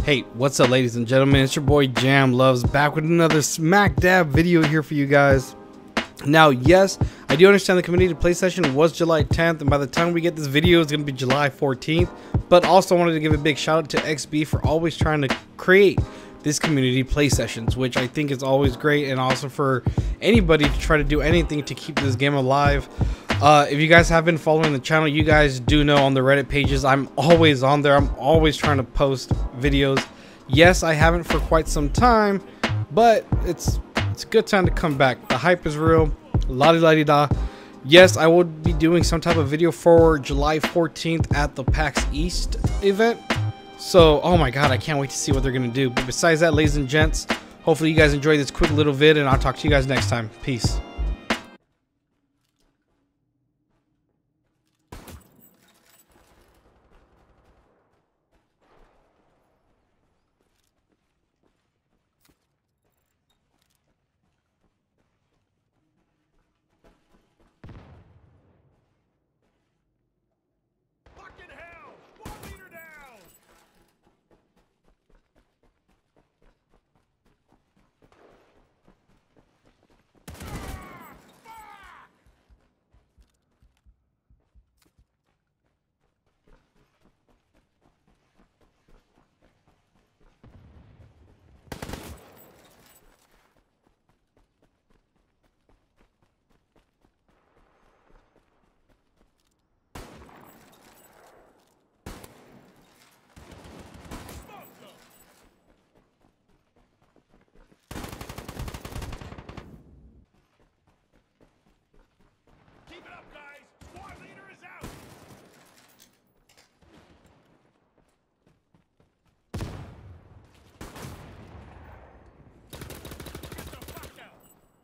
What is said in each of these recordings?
Hey, what's up, ladies and gentlemen? It's your boy Jam Loves back with another smack dab video here for you guys. Now, yes, I do understand the community play session was July 10th, and by the time we get this video, it's going to be July 14th. But also wanted to give a big shout out to XB for always trying to create this community play sessions, which I think is always great, and also for anybody to try to do anything to keep this game alive. If you guys have been following the channel, you guys do know on the Reddit pages, I'm always on there. I'm always trying to post videos. Yes, I haven't for quite some time, but it's a good time to come back. The hype is real. La-di-la-di-da. Yes, I will be doing some type of video for July 14th at the PAX East event. So, oh my god, I can't wait to see what they're going to do. But besides that, ladies and gents, hopefully you guys enjoyed this quick little vid, and I'll talk to you guys next time. Peace. Fucking hell! Squad leader down! Ah, fuck! Smoked him! Keep it up, guys! Squad leader is out! Get the fuck out!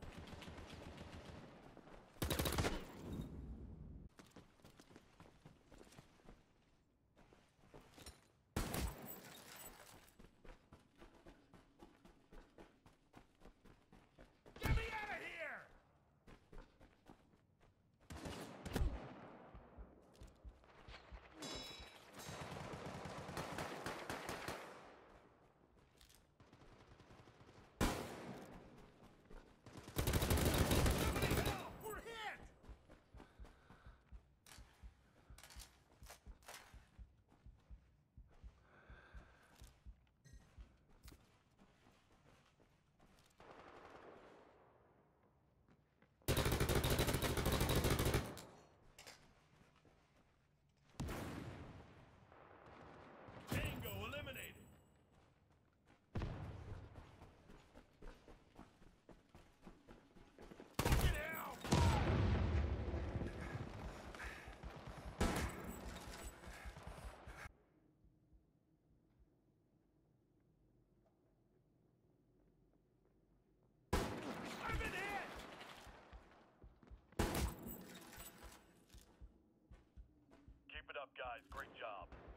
Get me out of here! Somebody help! We're hit! Tango eliminated. Fucking hell! I've been hit! Keep it up, guys. Great job.